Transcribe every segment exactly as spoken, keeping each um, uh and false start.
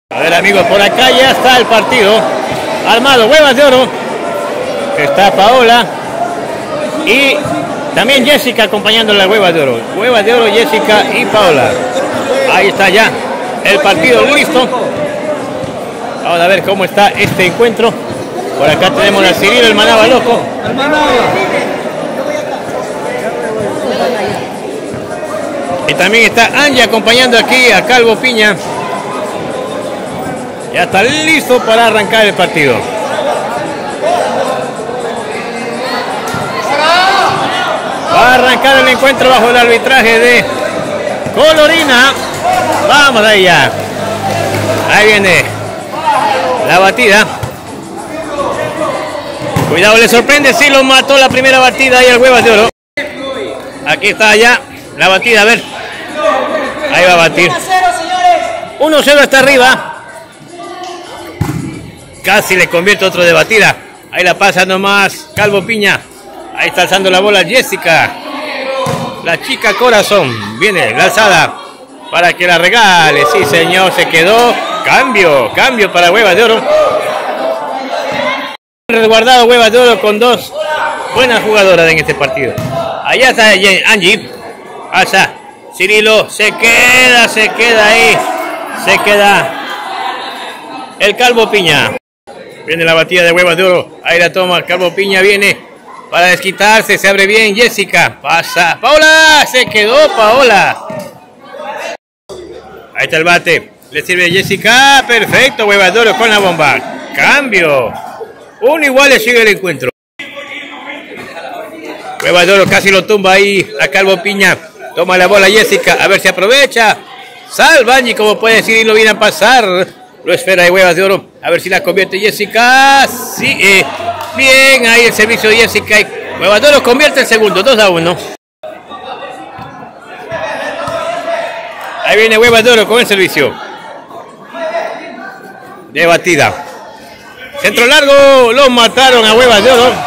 A ver, amigos, por acá ya está el partido armado. Huevas de Oro, está Paola y también Jessica acompañando la Huevas de Oro. Huevas de Oro, Jessica y Paola. Ahí está ya el partido listo. Vamos a ver cómo está este encuentro. Por acá tenemos a Cirilo, el Manaba loco. Y también está Angie acompañando aquí a Calvo Piña. Ya está listo para arrancar el partido. Va a arrancar el encuentro bajo el arbitraje de Colorina. Vamos allá. Ahí viene la batida. Cuidado, le sorprende si lo mató la primera batida ahí al Huevas de Oro. Aquí está ya la batida, a ver. Ahí va a batir. uno cero está arriba. Casi le convierte otro de batida. Ahí la pasa nomás Calvo Piña. Ahí está alzando la bola Jessica. La chica corazón. Viene la alzada para que la regale. Sí, señor, se quedó. Cambio, cambio para Huevas de Oro. Resguardado Huevas de Oro con dos buenas jugadoras en este partido. Allá está Angie. Alza. Cirilo se queda, se queda ahí. Se queda el Calvo Piña. Viene la batida de Huevas de Oro. Ahí la toma. Calvo Piña viene para desquitarse. Se abre bien. Jessica. Pasa. Paola. Se quedó Paola. Ahí está el bate. Le sirve Jessica. Perfecto. Huevas de Oro con la bomba. Cambio. Uno igual le sigue el encuentro. Huevas de Oro casi lo tumba ahí a Calvo Piña. Toma la bola Jessica. A ver si aprovecha. Salva Angie como puede decir y lo viene a pasar. Lo espera de Huevas de Oro. A ver si la convierte Jessica. Sí, eh, bien, ahí el servicio de Jessica. Y Huevas de Oro convierte el segundo. dos a uno. Ahí viene Huevas de Oro con el servicio. De batida. Centro largo. Lo mataron a Huevas de Oro.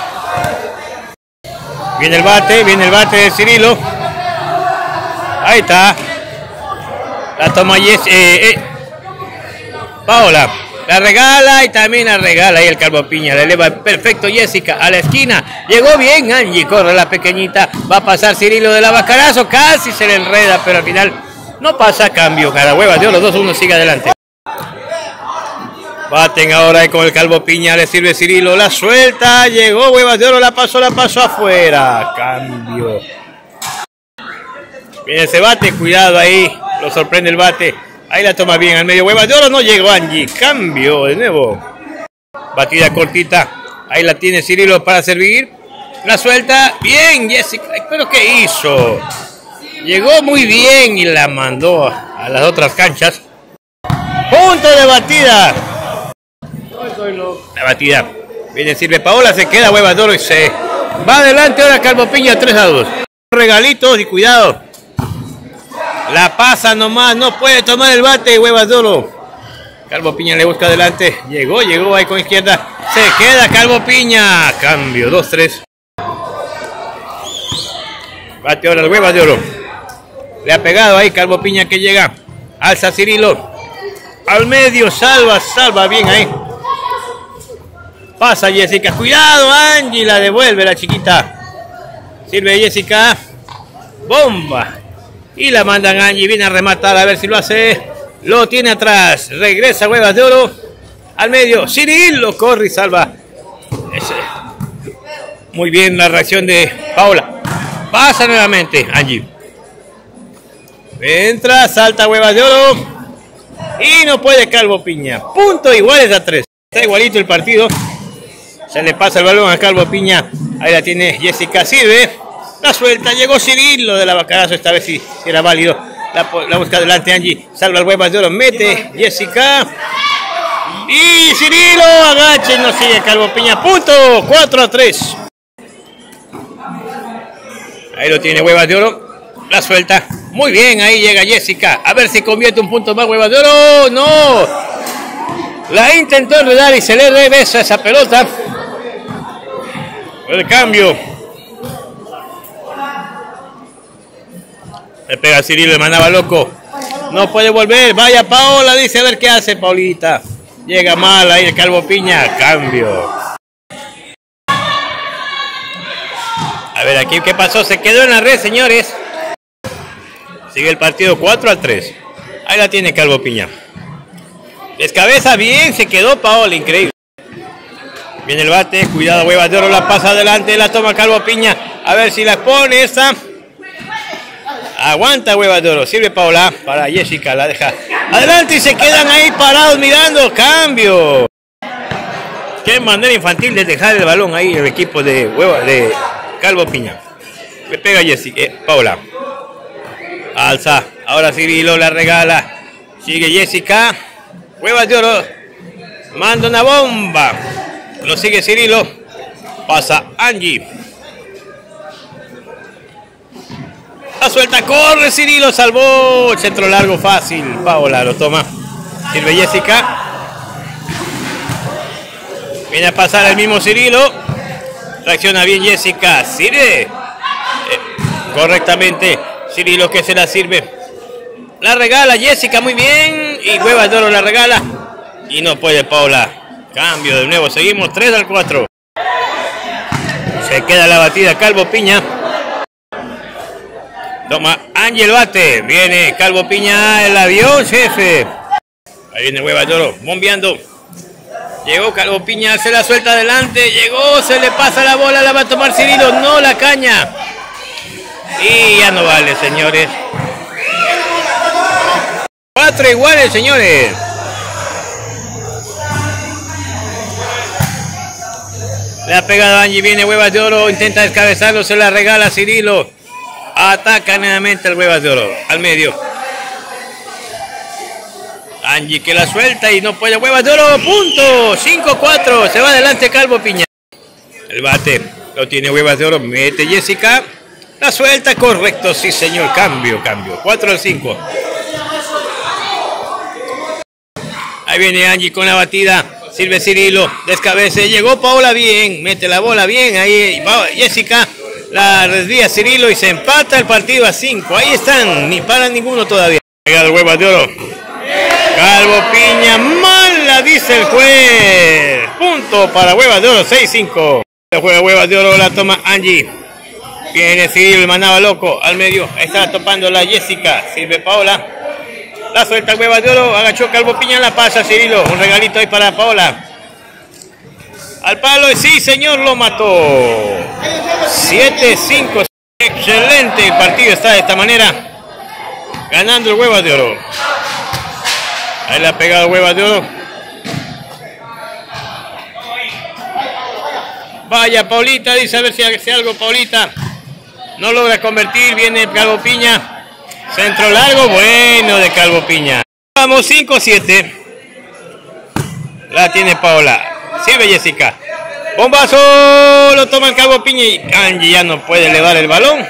Viene el bate. Viene el bate de Cirilo. Ahí está. La toma Jessica. Eh, eh. Paola, la regala y también la regala ahí el Calvo Piña, le eleva perfecto Jessica a la esquina, llegó bien Angie, corre la pequeñita, va a pasar Cirilo de la Bacarazo, casi se le enreda, pero al final no pasa, cambio, cada Huevas de Oro, dos uno, sigue adelante. Baten ahora ahí con el Calvo Piña, le sirve Cirilo, la suelta, llegó Huevas de Oro, la pasó, la pasó afuera, cambio. Viene ese bate, cuidado ahí, lo sorprende el bate. Ahí la toma bien al medio. Huevas de Oro, no llegó Angie. Cambio de nuevo. Batida cortita. Ahí la tiene Cirilo para servir. La suelta. Bien, Jessica. ¿Pero qué hizo? Llegó muy bien y la mandó a las otras canchas. Punto de batida. La batida. Viene, sirve Paola. Se queda Huevas de Oro y se va adelante ahora Calvo Piña. tres a dos. Regalitos y cuidado. La pasa nomás, no puede tomar el bate de Huevas de Oro. Calvo Piña le busca adelante. Llegó, llegó ahí con izquierda. Se queda Calvo Piña. Cambio, dos tres. Bate ahora el Huevas de Oro. Le ha pegado ahí Calvo Piña que llega. Alza Cirilo. Al medio, salva, salva bien ahí. Pasa Jessica. Cuidado, Angie, la devuelve la chiquita. Sirve Jessica. Bomba. Y la mandan Angie, viene a rematar, a ver si lo hace. Lo tiene atrás. Regresa Huevas de Oro. Al medio. Cirilo corre y salva. Ese. Muy bien la reacción de Paola. Pasa nuevamente Angie. Entra, salta Huevas de Oro. Y no puede Calvo Piña. Punto iguales a tres. Está igualito el partido. Se le pasa el balón a Calvo Piña. Ahí la tiene Jessica, sirve. La suelta, llegó Cirilo de la Bacarazo, esta vez sí, sí era válido. La, la busca adelante Angie, salva el Huevas de Oro, mete Jessica. Y Cirilo agacha y no sigue Calvo Piña. Punto, cuatro a tres. Ahí lo tiene Huevas de Oro. La suelta. Muy bien, ahí llega Jessica. A ver si convierte un punto más Huevas de Oro. No. La intentó enredar y se le regresa esa pelota. El cambio. Le pega a Cirilo, le mandaba loco. No puede volver. Vaya Paola, dice a ver qué hace Paulita. Llega mal ahí el Calvo Piña. Cambio. A ver aquí qué pasó. Se quedó en la red, señores. Sigue el partido cuatro al tres. Ahí la tiene Calvo Piña. Descabeza bien. Se quedó Paola. Increíble. Viene el bate. Cuidado, Huevas de Oro. La pasa adelante. La toma Calvo Piña. A ver si la pone esta. Aguanta Huevas de Oro. Sirve Paola para Jessica. La deja adelante y se quedan ahí parados mirando. Cambio. Qué manera infantil de dejar el balón ahí el equipo de Hueva de Calvo Piña. Le pega Jessica. Eh, Paola. Alza. Ahora Cirilo la regala. Sigue Jessica. Huevas de Oro. Manda una bomba. Lo sigue Cirilo. Pasa Angie. La suelta, corre Cirilo, salvó. Centro largo fácil. Paola lo toma. Sirve Jessica. Viene a pasar el mismo Cirilo. Reacciona bien Jessica. Sirve. Eh, correctamente. Cirilo que se la sirve. La regala Jessica muy bien. Y Huevas de Oro la regala. Y no puede Paola. Cambio de nuevo. Seguimos tres al cuatro. Se queda la batida Calvo Piña. Toma Angie el bate. Viene Calvo Piña, el avión, jefe. Ahí viene Huevas de Oro, bombeando. Llegó Calvo Piña, se la suelta adelante. Llegó, se le pasa la bola, la va a tomar Cirilo. No, la caña. Y ya no vale, señores. Cuatro iguales, señores. Le ha pegado a Angie, viene Huevas de Oro. Intenta descabezarlo, se la regala a Cirilo. Ataca nuevamente el Huevas de Oro al medio. Angie que la suelta y no puede. Huevas de Oro, punto. cinco cuatro. Se va adelante Calvo Piña. El bate lo tiene Huevas de Oro. Mete Jessica. La suelta, correcto. Sí, señor. Cambio, cambio. cuatro al cinco. Ahí viene Angie con la batida. Sirve Cirilo. Descabece. Llegó Paola bien. Mete la bola bien. Ahí va Jessica. La desvía Cirilo y se empata el partido a cinco. Ahí están, ni para ninguno todavía. Llega el Huevas de Oro. Calvo Piña, mala, dice el juez. Punto para Huevas de Oro, seis cinco. Se juega Huevas de Oro, la toma Angie. Viene Cirilo, el manaba loco al medio. Está topando la Jessica. Sirve Paola. La suelta Huevas de Oro. Agachó Calvo Piña, la pasa Cirilo. Un regalito ahí para Paola. Al palo, y sí, señor, lo mató. siete cinco. Excelente el partido está de esta manera. Ganando el Huevas de Oro. Ahí le ha pegado Huevas de Oro. Vaya Paulita, dice a ver si hace algo Paulita. No logra convertir, viene Calvo Piña. Centro largo, bueno de Calvo Piña. Vamos cinco siete. La tiene Paola. Sirve Jessica. Bombazo. Lo toma el Calvo Piña y Angie ya no puede elevar el balón.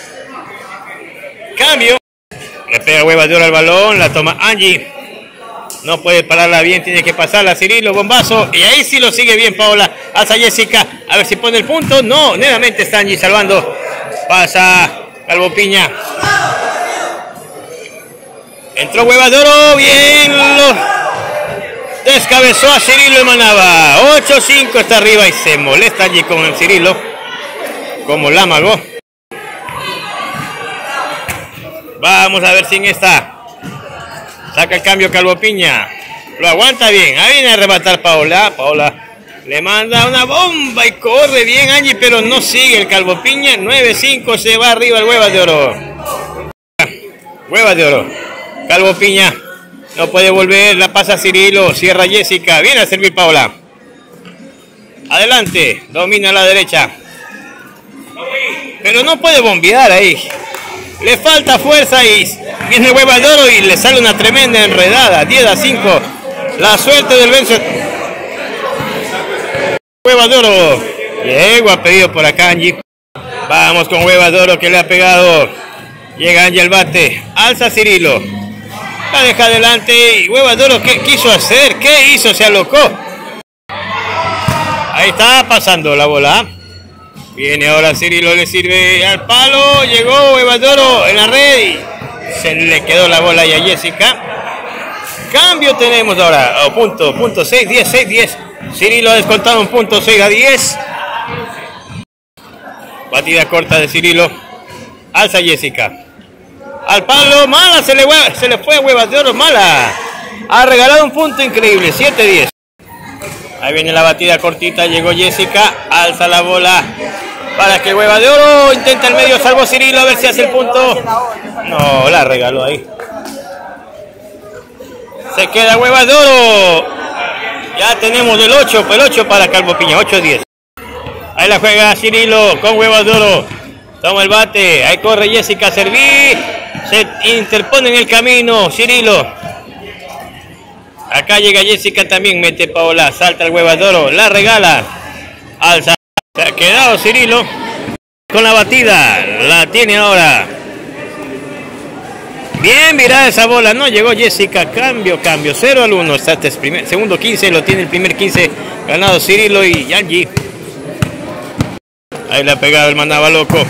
Cambio. Le pega Huevas de Oro al balón. La toma Angie. No puede pararla bien. Tiene que pasarla a Cirilo. Bombazo. Y ahí sí lo sigue bien Paola. Hasta Jessica. A ver si pone el punto. No. Nuevamente está Angie salvando. Pasa Calvo Piña. Entró Huevas de Oro. Bien. Lo... Descabezó a Cirilo y Manaba. ocho cinco está arriba y se molesta allí con el Cirilo. Como la amagó. Vamos a ver si en esta. Saca el cambio Calvo Piña. Lo aguanta bien. Ahí viene a arrebatar Paola. Paola le manda una bomba y corre bien Angie, pero no sigue el Calvo Piña. nueve cinco se va arriba el Huevas de Oro. Huevas de Oro. Calvo Piña. No puede volver, la pasa Cirilo, cierra Jessica, viene a servir Paola. Adelante, domina a la derecha. Pero no puede bombear ahí. Le falta fuerza y viene Huevas de Oro y le sale una tremenda enredada. diez a cinco. La suerte del vencedor. Huevas de Oro. Llegó a pedido por acá Angie. Vamos con Huevas de Oro que le ha pegado. Llega Angie al bate. Alza Cirilo. La deja adelante y Huevas de Oro, ¿qué quiso hacer? ¿Qué hizo? Se alocó. Ahí está pasando la bola. Viene ahora Cirilo, le sirve al palo. Llegó Huevas de Oro en la red. Se le quedó la bola ahí a Jessica. Cambio tenemos ahora. Oh, punto, punto seis, diez, seis, diez. Cirilo ha descontado un punto seis a diez. Batida corta de Cirilo. Alza Jessica. Al palo, mala, se le, se le fue a Huevas de Oro, mala. Ha regalado un punto increíble, siete diez. Ahí viene la batida cortita, llegó Jessica, alza la bola para que Huevas de Oro intenta el medio, salvo Cirilo, a ver si hace el punto. No, la regaló ahí. Se queda Huevas de Oro. Ya tenemos el ocho, el ocho para Calvo Piña, ocho diez. Ahí la juega Cirilo con Huevas de Oro. Toma el bate, ahí corre Jessica a servir. Se interpone en el camino Cirilo. Acá llega Jessica también, mete Paola, salta el Huevas de Oro, la regala. Alza. Se ha quedado Cirilo con la batida. La tiene ahora. Bien mirada esa bola, no llegó Jessica. Cambio, cambio, cero al uno. Está este primer, segundo quince, lo tiene el primer quince. Ganado Cirilo y Angie. Ahí le ha pegado el mandaba loco.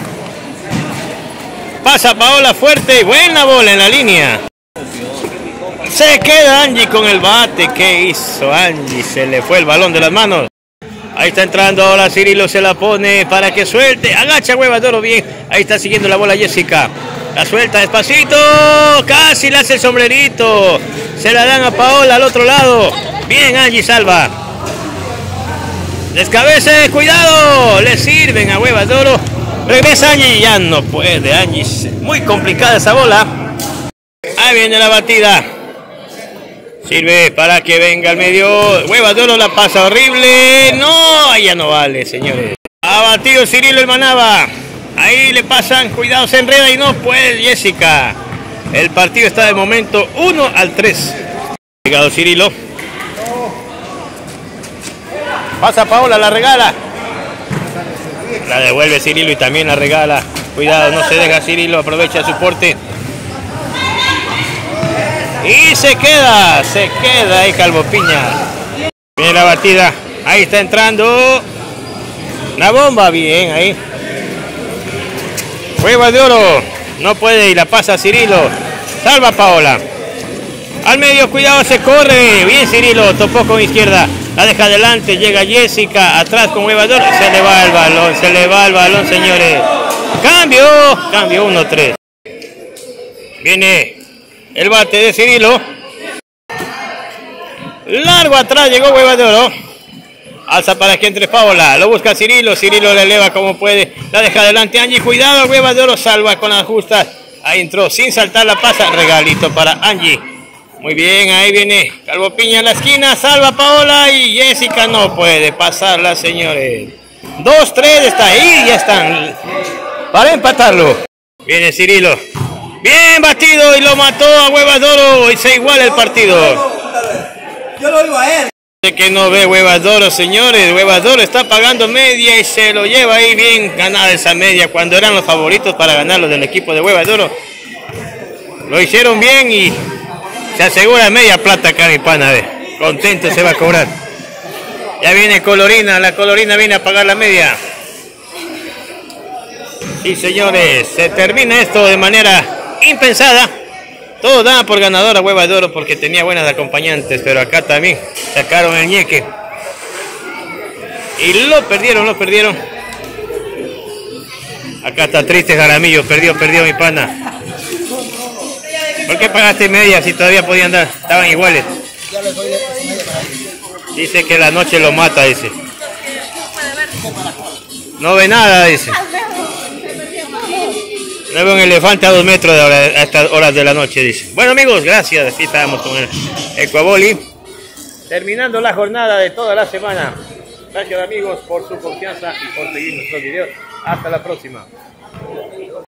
Pasa Paola fuerte, buena bola en la línea. Se queda Angie con el bate. ¿Qué hizo Angie? Se le fue el balón de las manos. Ahí está entrando ahora Cirilo, se la pone para que suelte. Agacha Huevas de Oro bien. Ahí está siguiendo la bola Jessica. La suelta despacito. Casi le hace el sombrerito. Se la dan a Paola al otro lado. Bien Angie salva. Descabece, cuidado. Le sirven a Huevas de Oro. Regresa Angie. Ya no puede Angie. Muy complicada esa bola. Ahí viene la batida. Sirve para que venga al medio. Huevas de Oro la pasa horrible. No, ahí ya no vale, señores. Ha batido Cirilo el Manaba. Ahí le pasan. Cuidado, se enreda y no puede Jessica. El partido está de momento uno al tres. Llegado Cirilo. Pasa Paola, la regala. La devuelve Cirilo y también la regala. Cuidado, no se deja Cirilo. Aprovecha su porte. Y se queda, se queda ahí Calvo Piña. Viene la batida, ahí está entrando. La bomba, bien ahí. Huevas de Oro, no puede y la pasa Cirilo. Salva Paola. Al medio, cuidado, se corre. Bien Cirilo, topó con izquierda. La deja adelante, llega Jessica. Atrás con Huevas de Oro. Se le va el balón, se le va el balón, señores. Cambio, cambio uno tres. Viene el bate de Cirilo. Largo atrás llegó Huevas de Oro. Alza para que entre Paola. Lo busca Cirilo. Cirilo le eleva como puede. La deja adelante Angie. Cuidado, Huevas de Oro salva con las justas. Ahí entró sin saltar la pasa. Regalito para Angie. Muy bien, ahí viene Calvo Piña en la esquina. Salva Paola y Jessica no puede pasarla, señores. dos tres está ahí. Ya están para empatarlo. Viene Cirilo. Bien batido y lo mató a Huevas de Oro y se iguala el partido. Yo lo digo a él. Que no ve Huevas de Oro, señores. Huevas de Oro está pagando media y se lo lleva ahí bien ganada esa media cuando eran los favoritos para ganarlo del equipo de Huevas de Oro. Lo hicieron bien y se asegura media plata acá mi pana. Contento se va a cobrar. Ya viene Colorina, la Colorina viene a pagar la media. Sí, señores, se termina esto de manera impensada. Todos daban por ganador a Huevas de Oro porque tenía buenas acompañantes, pero acá también sacaron el ñeque. Y lo perdieron, lo perdieron. Acá está triste Jaramillo, perdió, perdió mi pana. ¿Por qué pagaste media si todavía podían dar? Estaban iguales. Dice que la noche lo mata, dice. No ve nada, dice. No veo un elefante a dos metros de hora, a estas horas de la noche, dice. Bueno, amigos, gracias. Aquí estábamos con el Ecuaboli. Terminando la jornada de toda la semana. Gracias, amigos, por su confianza y por seguir nuestros videos. Hasta la próxima.